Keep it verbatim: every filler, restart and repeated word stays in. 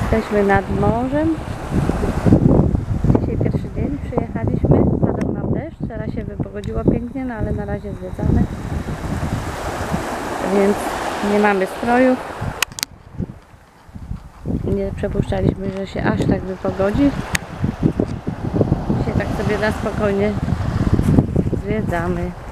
Jesteśmy nad morzem. Dzisiaj pierwszy dzień przyjechaliśmy. Padał nam deszcz, teraz się wypogodziło pięknie, no ale na razie zwiedzamy. Więc nie mamy strojów. Nie przypuszczaliśmy, że się aż tak wypogodzi. Dzisiaj tak sobie na spokojnie zwiedzamy.